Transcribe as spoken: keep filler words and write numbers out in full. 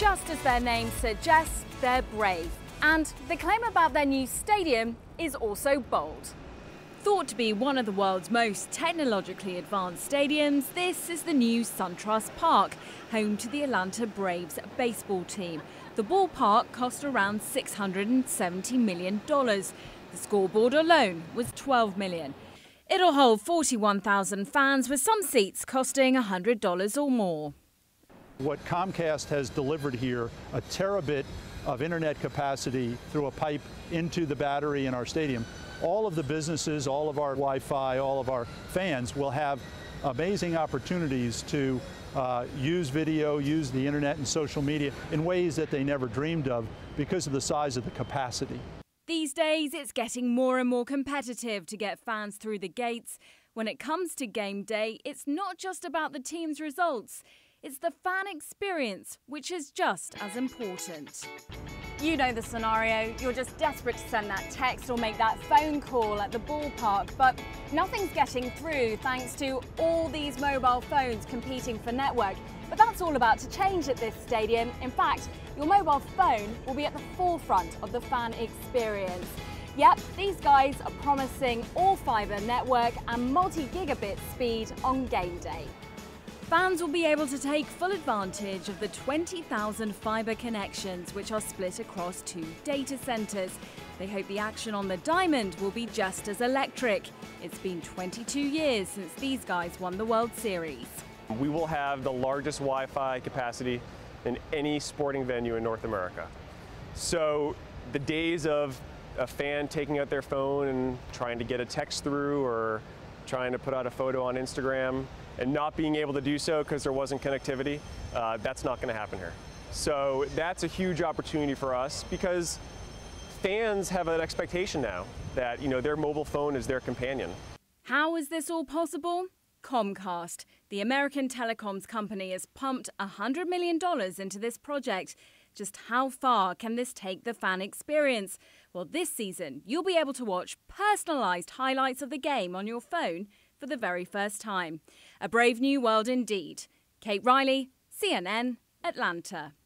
just as their name suggests, they're brave. And the claim about their new stadium is also bold. Thought to be one of the world's most technologically advanced stadiums, this is the new SunTrust Park, home to the Atlanta Braves baseball team. The ballpark cost around six hundred seventy million dollars. The scoreboard alone was twelve million dollars. It'll hold forty-one thousand fans, with some seats costing one hundred dollars or more. What Comcast has delivered here, a terabit of internet capacity through a pipe into the battery in our stadium, all of the businesses, all of our Wi-Fi, all of our fans will have amazing opportunities to uh, use video, use the internet and social media in ways that they never dreamed of because of the size of the capacity. These days, it's getting more and more competitive to get fans through the gates. When it comes to game day, it's not just about the team's results. It's the fan experience, which is just as important. You know the scenario. You're just desperate to send that text or make that phone call at the ballpark, but nothing's getting through thanks to all these mobile phones competing for network. But that's all about to change at this stadium. In fact, your mobile phone will be at the forefront of the fan experience. Yep, these guys are promising all-fibre network and multi-gigabit speed on game day. Fans will be able to take full advantage of the twenty thousand fibre connections, which are split across two data centres. They hope the action on the diamond will be just as electric. It's been twenty-two years since these guys won the World Series. We will have the largest Wi-Fi capacity in any sporting venue in North America. So the days of a fan taking out their phone and trying to get a text through or trying to put out a photo on Instagram and not being able to do so because there wasn't connectivity, uh, that's not going to happen here. So that's a huge opportunity for us because fans have an expectation now that, you know, their mobile phone is their companion. How is this all possible? Comcast, the American telecoms company, has pumped one hundred million dollars into this project. Just how far can this take the fan experience? Well, this season, you'll be able to watch personalised highlights of the game on your phone for the very first time. A brave new world indeed. Kate Riley, C N N, Atlanta.